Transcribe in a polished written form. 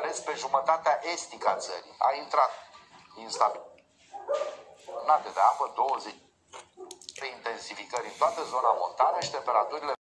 ales pe jumătatea estică a țării. A intrat instabilitate de apă, 20 de intensificări în toată zona montană și temperaturile